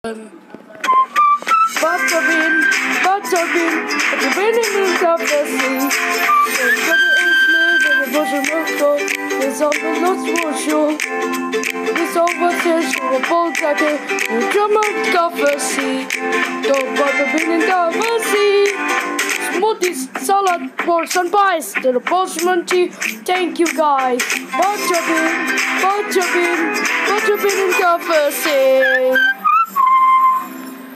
Butterbean, Butterbean, Butterbean in the prophecy. The bushel must go, there's something not special. This conversation will pull jacket, the drummer prophecy. Don't Butterbean in prophecy. Smoothies, salad, portion pies, to the postman tea. Thank you guys. Butterbean, Butterbean, Butterbean in prophecy.